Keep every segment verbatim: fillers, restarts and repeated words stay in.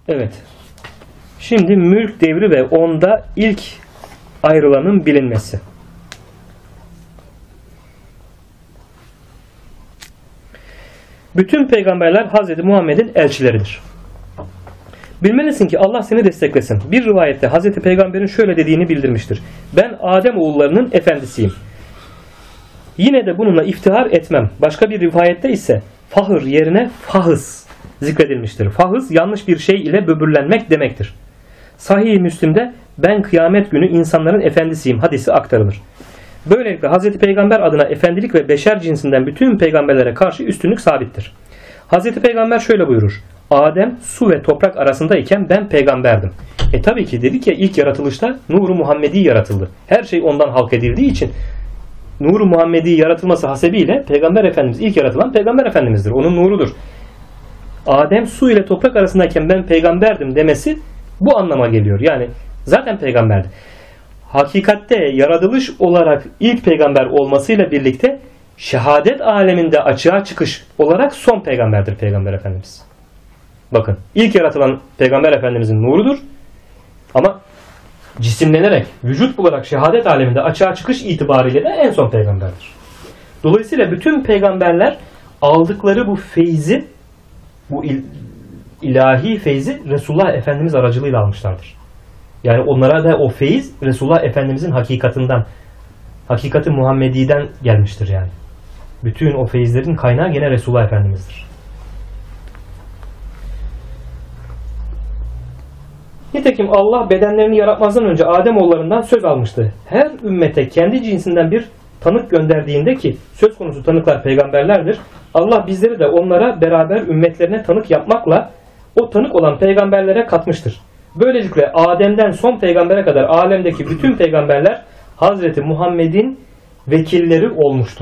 Evet. Şimdi mülk devri ve onda ilk ayrılanın bilinmesi. Bütün peygamberler Hazreti Muhammed'in elçileridir. Bilmelisin ki Allah seni desteklesin. Bir rivayette Hazreti Peygamber'in şöyle dediğini bildirmiştir. Ben Adem oğullarının efendisiyim. Yine de bununla iftihar etmem. Başka bir rivayette ise fahır yerine fahız zikredilmiştir. Fahız yanlış bir şey ile böbürlenmek demektir. Sahih-i Müslim'de ben kıyamet günü insanların efendisiyim hadisi aktarılır. Böylelikle Hazreti Peygamber adına efendilik ve beşer cinsinden bütün peygamberlere karşı üstünlük sabittir. Hazreti Peygamber şöyle buyurur. Adem su ve toprak arasındayken ben peygamberdim. E tabii ki dedik ya ilk yaratılışta Nur-u Muhammedi yaratıldı. Her şey ondan halk edildiği için Nur-u Muhammedi yaratılması hasebiyle Peygamber Efendimiz ilk yaratılan Peygamber Efendimiz'dir. Onun nurudur. Adem su ile toprak arasındayken ben peygamberdim demesi bu anlama geliyor. Yani zaten peygamberdi. Hakikatte yaratılış olarak ilk peygamber olmasıyla birlikte şehadet aleminde açığa çıkış olarak son peygamberdir Peygamber Efendimiz. Bakın ilk yaratılan Peygamber Efendimizin nurudur ama cisimlenerek, vücut bularak şehadet aleminde açığa çıkış itibariyle de en son peygamberdir. Dolayısıyla bütün peygamberler aldıkları bu feyzi, bu il, ilahi feyzi Resulullah Efendimiz aracılığıyla almışlardır. Yani onlara da o feyiz Resulullah Efendimizin hakikatinden, hakikati Muhammedi'den gelmiştir yani. Bütün o feyizlerin kaynağı gene Resulullah Efendimiz'dir. Nitekim Allah bedenlerini yaratmazdan önce Ademoğullarından söz almıştı. Her ümmete kendi cinsinden bir tanık gönderdiğinde ki söz konusu tanıklar peygamberlerdir. Allah bizleri de onlara beraber ümmetlerine tanık yapmakla o tanık olan peygamberlere katmıştır. Böylelikle Adem'den son peygambere kadar alemdeki bütün peygamberler Hazreti Muhammed'in vekilleri olmuştur.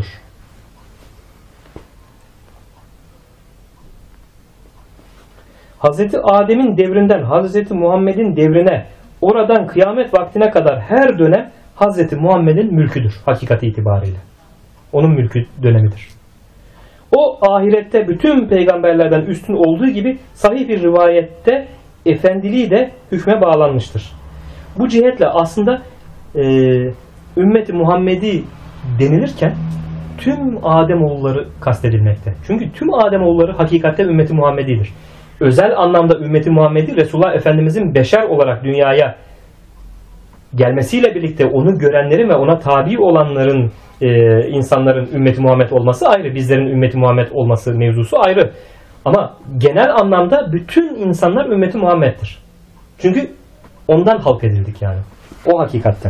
Hazreti Adem'in devrinden Hazreti Muhammed'in devrine, oradan kıyamet vaktine kadar her dönem Hazreti Muhammed'in mülküdür hakikati itibariyle. Onun mülkü dönemidir. O ahirette bütün peygamberlerden üstün olduğu gibi sahih bir rivayette efendiliği de hükme bağlanmıştır. Bu cihetle aslında e, ümmeti Muhammedi denilirken tüm Ademoğulları kastedilmekte. Çünkü tüm Ademoğulları hakikatte ümmeti Muhammedidir. Özel anlamda ümmeti Muhammedi Resulullah Efendimizin beşer olarak dünyaya gelmesiyle birlikte onu görenlerin ve ona tabi olanların e, insanların ümmeti Muhammed olması ayrı. Bizlerin ümmeti Muhammed olması mevzusu ayrı. Ama genel anlamda bütün insanlar ümmeti Muhammed'dir. Çünkü ondan halk edildik yani. O hakikatten.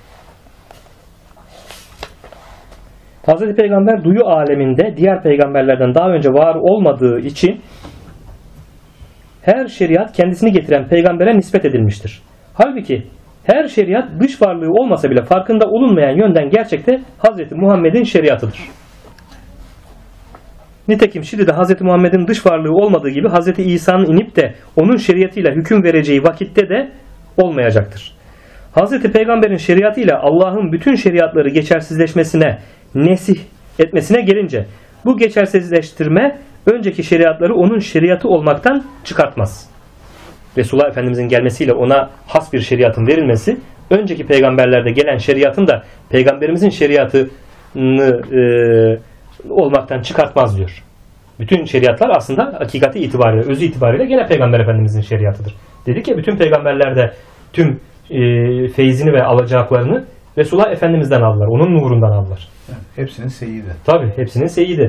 Hazreti Peygamber duyu aleminde diğer peygamberlerden daha önce var olmadığı için her şeriat kendisini getiren peygambere nispet edilmiştir. Halbuki her şeriat dış varlığı olmasa bile farkında olunmayan yönden gerçekte Hazreti Muhammed'in şeriatıdır. Nitekim şimdi de Hazreti Muhammed'in dış varlığı olmadığı gibi Hazreti İsa'nın inip de onun şeriatıyla hüküm vereceği vakitte de olmayacaktır. Hazreti Peygamber'in şeriatıyla Allah'ın bütün şeriatları geçersizleşmesine, nesih etmesine gelince bu geçersizleştirme önceki şeriatları onun şeriatı olmaktan çıkartmaz. Resulullah Efendimizin gelmesiyle ona has bir şeriatın verilmesi önceki peygamberlerde gelen şeriatın da peygamberimizin şeriatını e, olmaktan çıkartmaz diyor. Bütün şeriatlar aslında hakikati itibariyle, özü itibariyle gene Peygamber Efendimizin şeriatıdır. Dedik ya bütün peygamberler de tüm e, feyzini ve alacaklarını Resulullah Efendimiz'den aldılar. Onun nurundan aldılar. Yani hepsinin seyyidi. Tabii hepsinin seyyidi.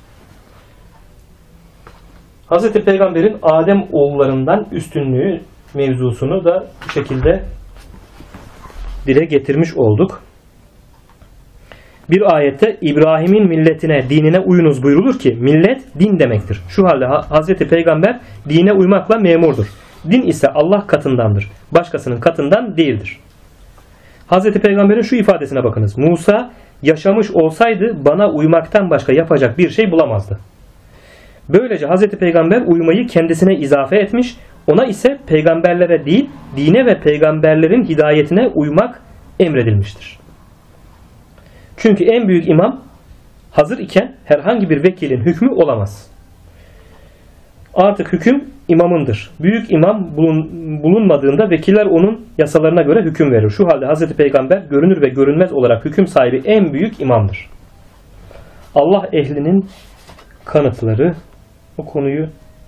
Hazreti Peygamber'in Adem oğullarından üstünlüğü mevzusunu da bu şekilde dile getirmiş olduk. Bir ayette İbrahim'in milletine, dinine uyunuz buyurulur ki millet din demektir. Şu halde Hazreti Peygamber dine uymakla memurdur. Din ise Allah katındandır. Başkasının katından değildir. Hazreti Peygamber'in şu ifadesine bakınız. Musa yaşamış olsaydı bana uymaktan başka yapacak bir şey bulamazdı. Böylece Hazreti Peygamber uymayı kendisine izafe etmiş, ona ise peygamberlere değil, dine ve peygamberlerin hidayetine uymak emredilmiştir. Çünkü en büyük imam hazır iken herhangi bir vekilin hükmü olamaz. Artık hüküm imamındır. Büyük imam bulun, bulunmadığında vekiller onun yasalarına göre hüküm verir. Şu halde Hazreti Peygamber görünür ve görünmez olarak hüküm sahibi en büyük imamdır. Allah ehlinin kanıtları, o konuyu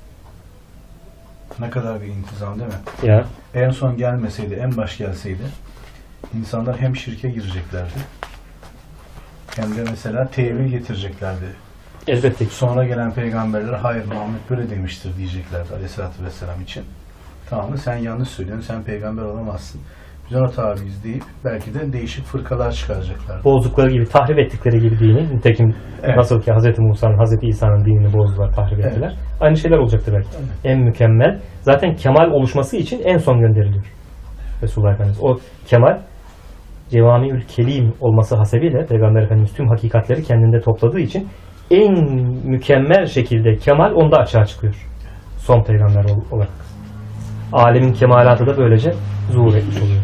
ne kadar bir intizam değil mi? ya En son gelmeseydi, en baş gelseydi insanlar hem şirke gireceklerdi hem de mesela tevil getireceklerdi. elbette ki. Sonra gelen peygamberler hayır Muhammed böyle demiştir diyeceklerdi Aleyhisselatü Vesselam için. Tamam mı? Sen yanlış söylüyorsun, sen peygamber olamazsın. Biz ona tabiiz deyip belki de değişik fırkalar çıkaracaklardı. Bozdukları gibi, tahrip ettikleri gibi dini. Nitekim Evet. nasıl ki Hz. Musa'nın, Hz. İsa'nın dinini bozdular, tahrip Evet. ettiler. Aynı şeyler olacaktır belki. Evet. En mükemmel, zaten kemal oluşması için en son gönderiliyor Resulullah Efendimiz. O kemal, Cevamiül Kelim olması hasebiyle Peygamber Efendimiz tüm hakikatleri kendinde topladığı için en mükemmel şekilde kemal onda açığa çıkıyor. Son peygamber olarak. Alemin kemalatı da böylece zuhur etmiş oluyor.